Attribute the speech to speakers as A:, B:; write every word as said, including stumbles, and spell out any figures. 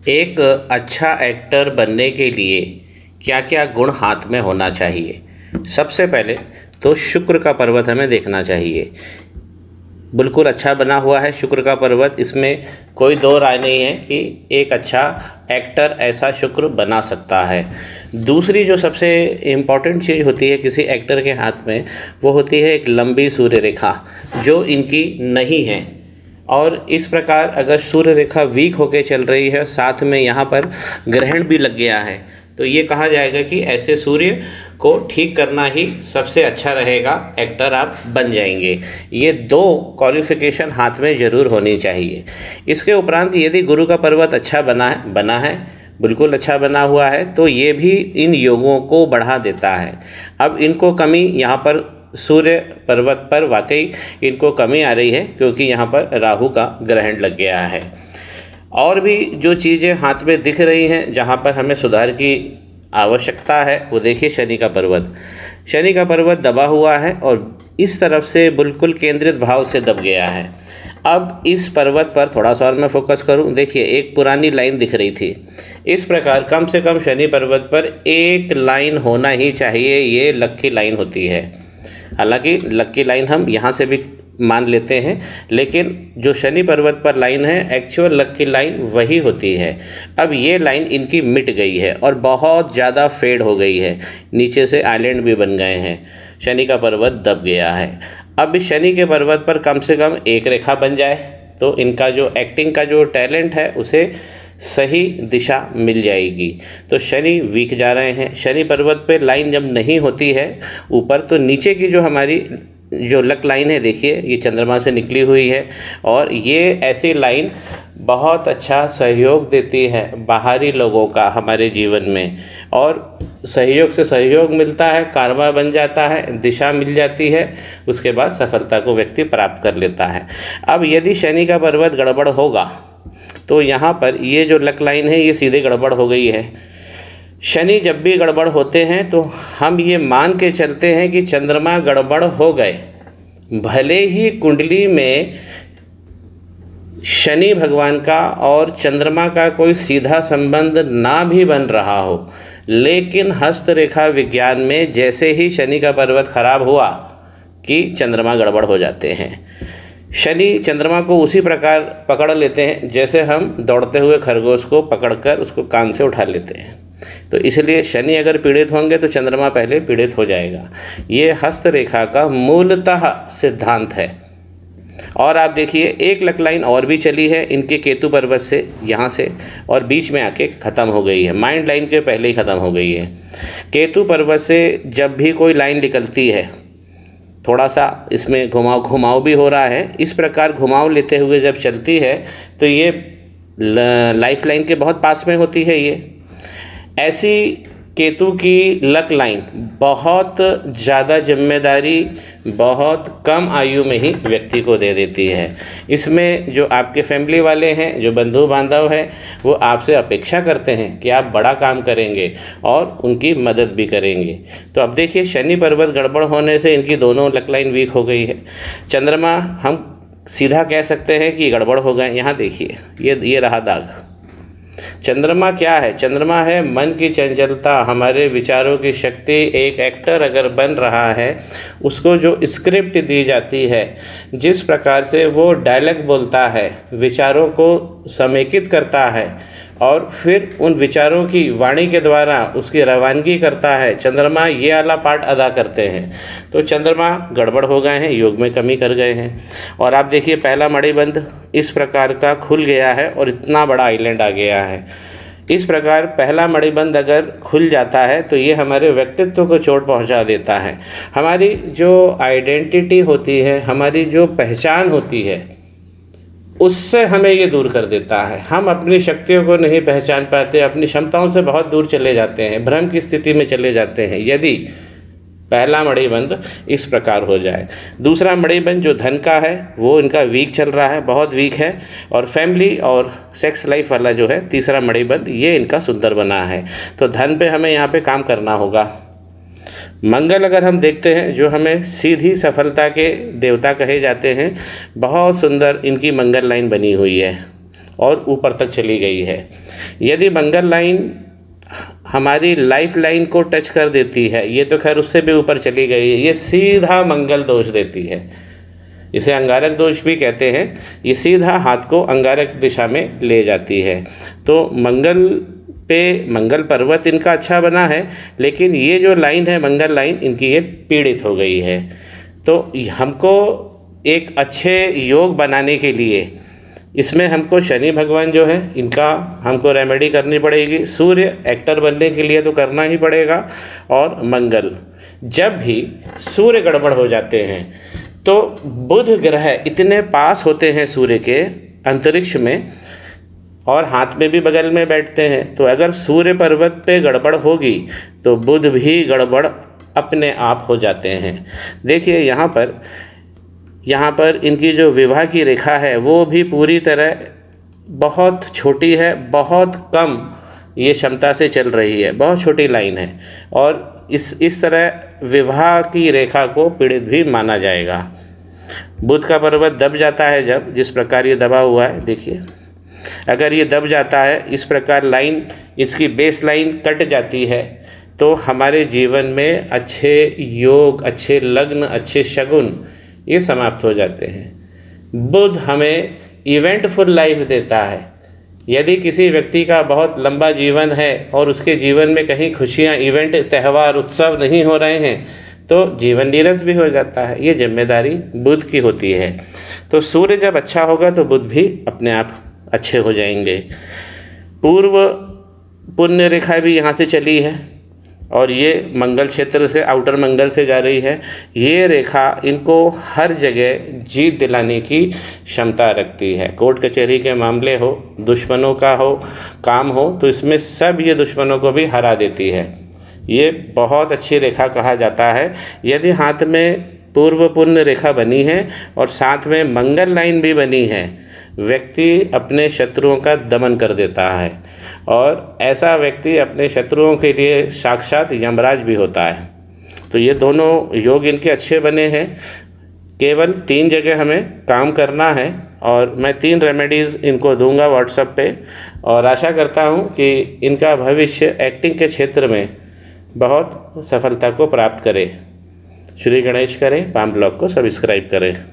A: एक अच्छा एक्टर बनने के लिए क्या क्या गुण हाथ में होना चाहिए। सबसे पहले तो शुक्र का पर्वत हमें देखना चाहिए। बिल्कुल अच्छा बना हुआ है शुक्र का पर्वत, इसमें कोई दो राय नहीं है कि एक अच्छा एक्टर ऐसा शुक्र बना सकता है। दूसरी जो सबसे इम्पॉर्टेंट चीज़ होती है किसी एक्टर के हाथ में, वो होती है एक लंबी सूर्य रेखा, जो इनकी नहीं है। और इस प्रकार अगर सूर्य रेखा वीक होके चल रही है, साथ में यहाँ पर ग्रहण भी लग गया है, तो ये कहा जाएगा कि ऐसे सूर्य को ठीक करना ही सबसे अच्छा रहेगा, एक्टर आप बन जाएंगे। ये दो क्वालिफिकेशन हाथ में ज़रूर होनी चाहिए। इसके उपरांत यदि गुरु का पर्वत अच्छा बना है बना है बिल्कुल अच्छा बना हुआ है, तो ये भी इन योगों को बढ़ा देता है। अब इनको कमी यहाँ पर सूर्य पर्वत पर वाकई इनको कमी आ रही है, क्योंकि यहाँ पर राहु का ग्रहण लग गया है। और भी जो चीज़ें हाथ में दिख रही हैं जहाँ पर हमें सुधार की आवश्यकता है, वो देखिए शनि का पर्वत। शनि का पर्वत दबा हुआ है और इस तरफ से बिल्कुल केंद्रित भाव से दब गया है। अब इस पर्वत पर थोड़ा सा और मैं फोकस करूं, देखिए एक पुरानी लाइन दिख रही थी। इस प्रकार कम से कम शनि पर्वत पर एक लाइन होना ही चाहिए, ये लकी लाइन होती है। हालांकि लकी लाइन हम यहाँ से भी मान लेते हैं, लेकिन जो शनि पर्वत पर लाइन है एक्चुअल लकी लाइन वही होती है। अब ये लाइन इनकी मिट गई है और बहुत ज़्यादा फेड हो गई है, नीचे से आइलैंड भी बन गए हैं, शनि का पर्वत दब गया है। अब इस शनि के पर्वत पर कम से कम एक रेखा बन जाए तो इनका जो एक्टिंग का जो टैलेंट है उसे सही दिशा मिल जाएगी। तो शनि वीक जा रहे हैं। शनि पर्वत पे लाइन जब नहीं होती है ऊपर, तो नीचे की जो हमारी जो लक लाइन है, देखिए ये चंद्रमा से निकली हुई है, और ये ऐसी लाइन बहुत अच्छा सहयोग देती है बाहरी लोगों का हमारे जीवन में, और सहयोग से सहयोग मिलता है, कारवा बन जाता है, दिशा मिल जाती है, उसके बाद सफलता को व्यक्ति प्राप्त कर लेता है। अब यदि शनि का पर्वत गड़बड़ होगा तो यहाँ पर ये जो लक लाइन है ये सीधे गड़बड़ हो गई है। शनि जब भी गड़बड़ होते हैं तो हम ये मान के चलते हैं कि चंद्रमा गड़बड़ हो गए, भले ही कुंडली में शनि भगवान का और चंद्रमा का कोई सीधा संबंध ना भी बन रहा हो, लेकिन हस्तरेखा विज्ञान में जैसे ही शनि का पर्वत खराब हुआ कि चंद्रमा गड़बड़ हो जाते हैं। शनि चंद्रमा को उसी प्रकार पकड़ लेते हैं जैसे हम दौड़ते हुए खरगोश को पकड़कर उसको कान से उठा लेते हैं। तो इसलिए शनि अगर पीड़ित होंगे तो चंद्रमा पहले पीड़ित हो जाएगा। ये हस्तरेखा का मूलतः सिद्धांत है। और आप देखिए एक लक लाइन और भी चली है इनके केतु पर्वत से यहाँ से, और बीच में आके ख़त्म हो गई है, माइंड लाइन के पहले ही ख़त्म हो गई है। केतु पर्वत से जब भी कोई लाइन निकलती है, थोड़ा सा इसमें घुमाव घुमाव भी हो रहा है, इस प्रकार घुमाव लेते हुए जब चलती है तो ये लाइफ लाइन के बहुत पास में होती है। ये ऐसी केतु की लक लाइन बहुत ज़्यादा जिम्मेदारी बहुत कम आयु में ही व्यक्ति को दे देती है। इसमें जो आपके फैमिली वाले हैं, जो बंधु बांधव हैं, वो आपसे अपेक्षा करते हैं कि आप बड़ा काम करेंगे और उनकी मदद भी करेंगे। तो अब देखिए शनि पर्वत गड़बड़ होने से इनकी दोनों लक लाइन वीक हो गई है। चंद्रमा हम सीधा कह सकते हैं कि गड़बड़ हो गए। यहाँ देखिए ये ये रहा दाग। चंद्रमा क्या है? चंद्रमा है मन की चंचलता, हमारे विचारों की शक्ति। एक एक्टर अगर बन रहा है, उसको जो स्क्रिप्ट दी जाती है, जिस प्रकार से वो डायलॉग बोलता है, विचारों को समेकित करता है और फिर उन विचारों की वाणी के द्वारा उसकी रवानगी करता है, चंद्रमा ये वाला पार्ट अदा करते हैं। तो चंद्रमा गड़बड़ हो गए हैं, योग में कमी कर गए हैं। और आप देखिए पहला मणिबंध इस प्रकार का खुल गया है और इतना बड़ा आइलैंड आ गया है। इस प्रकार पहला मणिबंध अगर खुल जाता है तो ये हमारे व्यक्तित्व को चोट पहुंचा देता है। हमारी जो आइडेंटिटी होती है, हमारी जो पहचान होती है, उससे हमें ये दूर कर देता है। हम अपनी शक्तियों को नहीं पहचान पाते, अपनी क्षमताओं से बहुत दूर चले जाते हैं, भ्रम की स्थिति में चले जाते हैं यदि पहला मणिबंध इस प्रकार हो जाए। दूसरा मणिबंध जो धन का है वो इनका वीक चल रहा है, बहुत वीक है। और फैमिली और सेक्स लाइफ वाला जो है तीसरा मणिबंध, ये इनका सुंदर बना है। तो धन पे हमें यहाँ पे काम करना होगा। मंगल अगर हम देखते हैं, जो हमें सीधी सफलता के देवता कहे जाते हैं, बहुत सुंदर इनकी मंगल लाइन बनी हुई है। और ऊपर तक चली गई है। यदि मंगल लाइन हमारी लाइफ लाइन को टच कर देती है, ये तो खैर उससे भी ऊपर चली गई है, ये सीधा मंगल दोष देती है। इसे अंगारक दोष भी कहते हैं। ये सीधा हाथ को अंगारक दिशा में ले जाती है। तो मंगल पे मंगल पर्वत इनका अच्छा बना है, लेकिन ये जो लाइन है मंगल लाइन इनकी ये पीड़ित हो गई है। तो हमको एक अच्छे योग बनाने के लिए इसमें हमको शनि भगवान जो है इनका हमको रेमेडी करनी पड़ेगी। सूर्य एक्टर बनने के लिए तो करना ही पड़ेगा। और मंगल, जब भी सूर्य गड़बड़ हो जाते हैं तो बुध ग्रह इतने पास होते हैं सूर्य के अंतरिक्ष में और हाथ में भी बगल में बैठते हैं, तो अगर सूर्य पर्वत पे गड़बड़ होगी तो बुध भी गड़बड़ अपने आप हो जाते हैं। देखिए यहाँ पर यहाँ पर इनकी जो विवाह की रेखा है वो भी पूरी तरह बहुत छोटी है, बहुत कम ये क्षमता से चल रही है, बहुत छोटी लाइन है और इस इस तरह विवाह की रेखा को पीड़ित भी माना जाएगा। बुध का पर्वत दब जाता है जब, जिस प्रकार ये दबा हुआ है, देखिए अगर ये दब जाता है, इस प्रकार लाइन इसकी बेस लाइन कट जाती है, तो हमारे जीवन में अच्छे योग, अच्छे लग्न, अच्छे शगुन ये समाप्त हो जाते हैं। बुध हमें इवेंटफुल लाइफ देता है। यदि किसी व्यक्ति का बहुत लंबा जीवन है और उसके जीवन में कहीं खुशियां, इवेंट, त्यौहार, उत्सव नहीं हो रहे हैं तो जीवन नीरस भी हो जाता है। ये जिम्मेदारी बुध की होती है। तो सूर्य जब अच्छा होगा तो बुध भी अपने आप अच्छे हो जाएंगे। पूर्व पुण्य रेखा भी यहाँ से चली है और ये मंगल क्षेत्र से, आउटर मंगल से जा रही है। ये रेखा इनको हर जगह जीत दिलाने की क्षमता रखती है। कोर्ट कचहरी के मामले हो, दुश्मनों का हो, काम हो, तो इसमें सब ये दुश्मनों को भी हरा देती है। ये बहुत अच्छी रेखा कहा जाता है। यदि हाथ में पूर्व पुण्य रेखा बनी है और साथ में मंगल लाइन भी बनी है, व्यक्ति अपने शत्रुओं का दमन कर देता है और ऐसा व्यक्ति अपने शत्रुओं के लिए साक्षात यमराज भी होता है। तो ये दोनों योग इनके अच्छे बने हैं। केवल तीन जगह हमें काम करना है और मैं तीन रेमेडीज़ इनको दूंगा व्हाट्सएप पे और आशा करता हूँ कि इनका भविष्य एक्टिंग के क्षेत्र में बहुत सफलता को प्राप्त करे। श्री गणेश करें, पाम ब्लॉग को सब्सक्राइब करें।